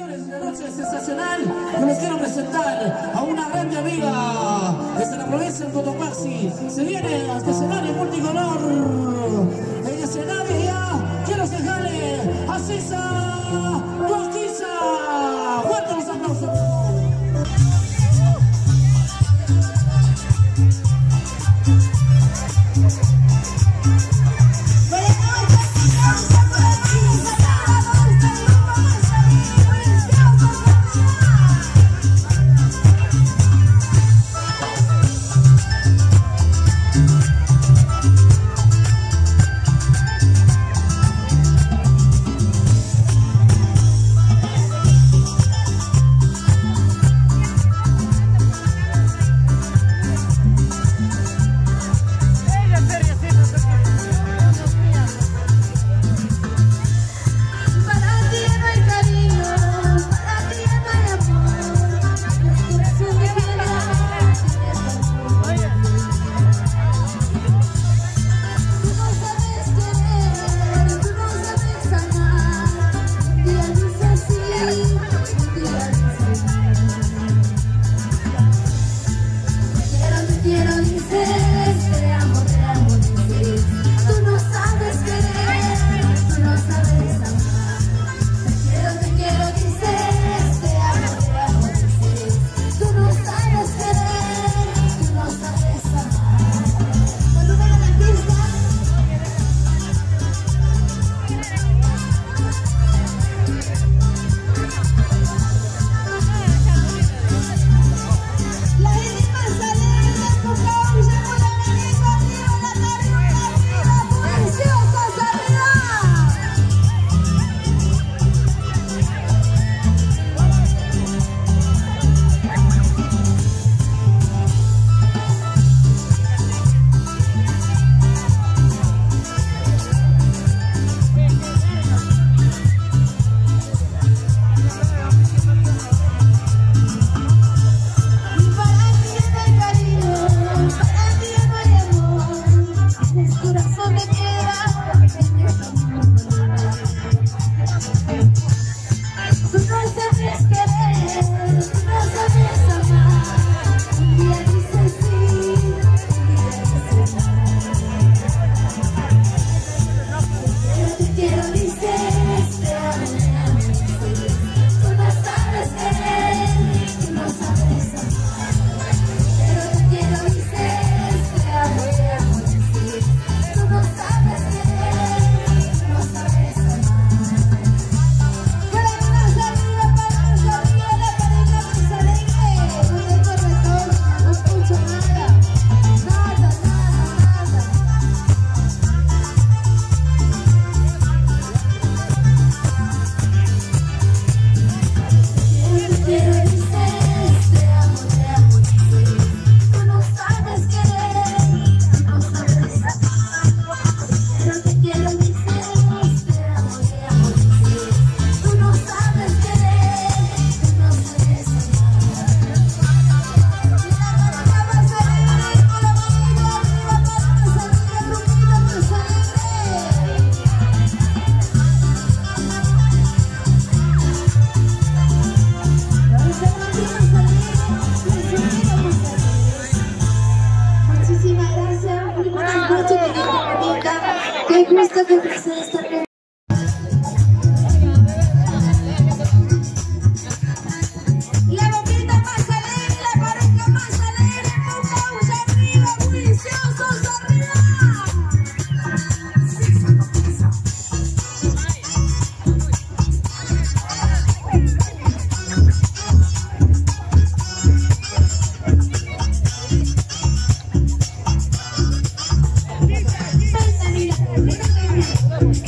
Señores, una noche sensacional que les quiero presentar a una grande amiga desde la provincia de Cotopaxi. Se viene a este escenario multicolor. En el escenario ya quiero dejarle a Cisa Coquiza. Fuerte los aplausos. Qué gusto que placer estar bien. La boquita más alegre, la pareja más alegre, empujamos arriba, juiciosos arriba. Mira.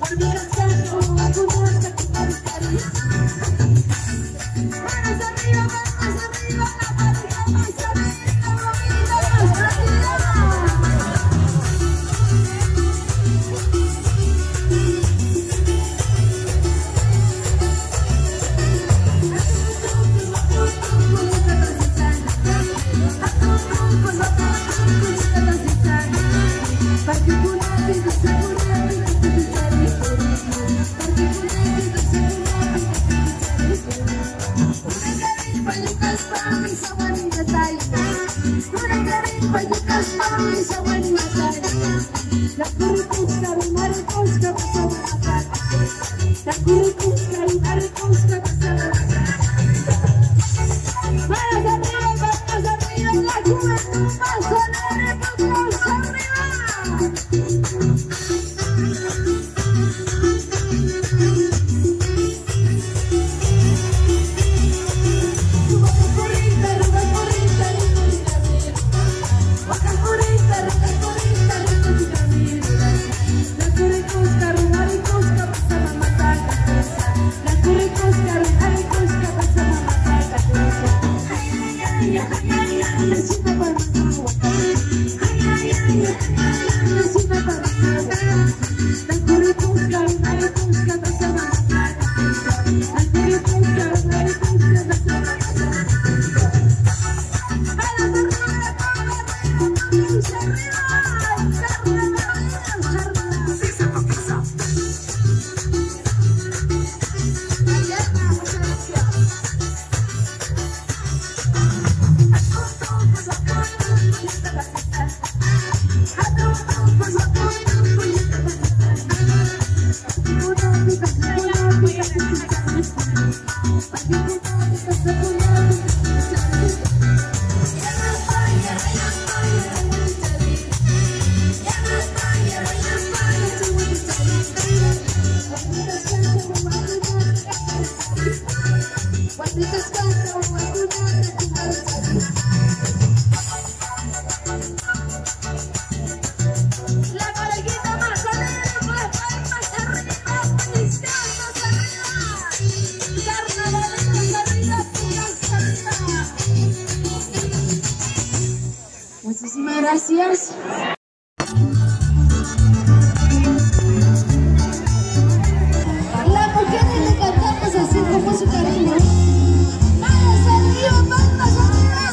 Muchísimas gracias. Las mujeres le cantamos así como su cariño. ¡Manos arriba, manos arriba!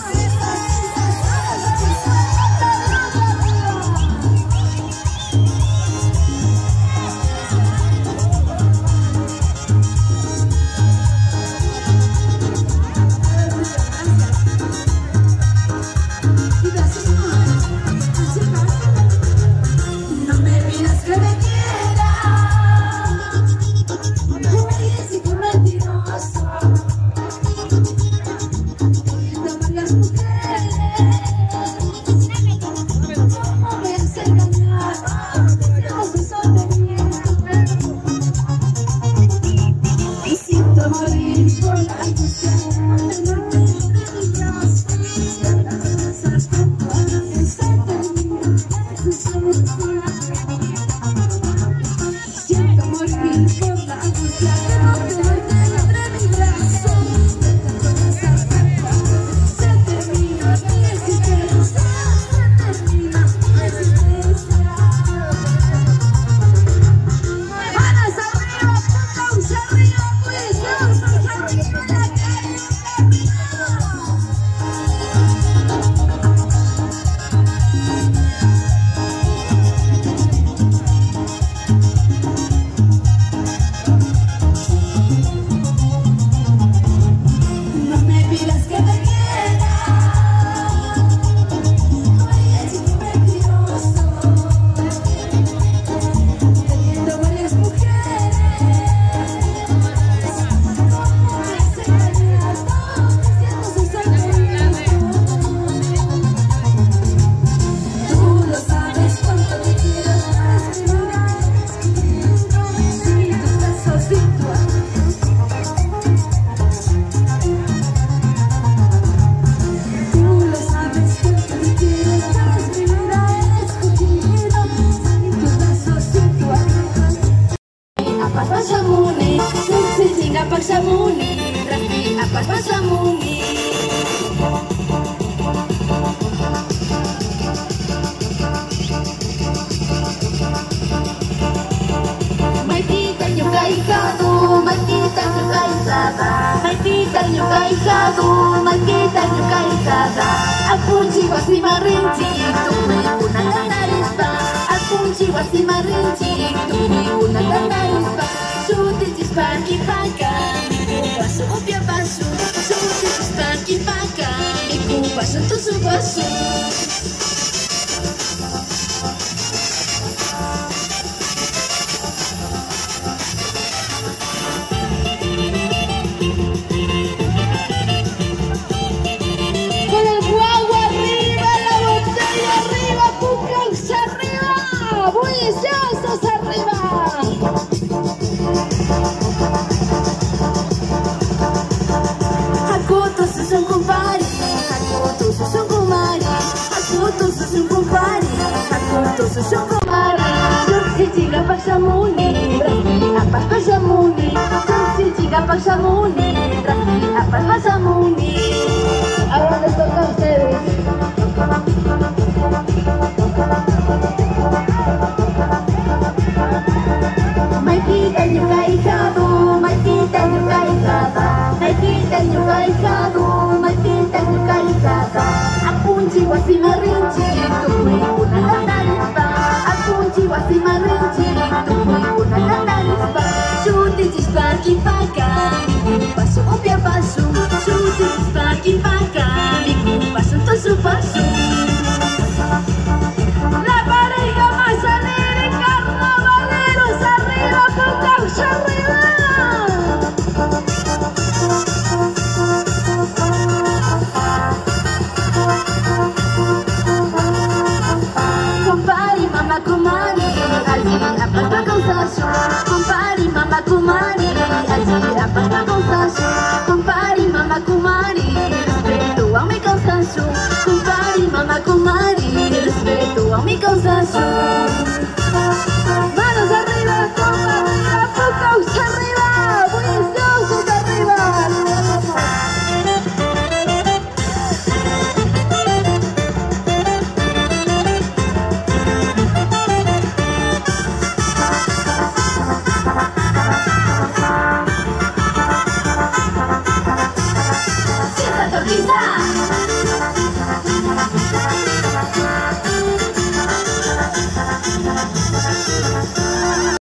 Y así, así, apa pasamuni, sing apa samuni, rapi apa pasamuni. Mai kita nyukai kadu, mai kita nyukai sada, mai kita nyukai kadu, mai kita nyukai sada. Aku jiwa si marinci, tumi narispa. Aku jiwa si marinci, tumi narispa. Suti cispaki paka, miku basu upia basu. Suti cispaki paka, miku basu tusu basu. Jika pasamuni, berarti apa pasamuni? Jika pasamuni, berarti apa pasamuni? Ahora les toca a ustedes. Mai kita nyukai kadu, mai kita nyukai kada. Mai kita nyukai kadu, mai kita nyukai kada. Aku jiwa si marinci, tumi narispa. Aku jiwa si marinci, tumi narispa. Suti cispaki paka, miku basu upia basu. Suti cispaki paka, miku basu tusu basu. La pareja más alegre, carnavaleros arriba, Pucausa arriba. Compari mama kumari, allí apa pagausasu. Compari mama kumari, allí apa pagausasu. Compari mama kumari, respeto a mi cansaço. Compari mama kumari, respeto a mi cansaço.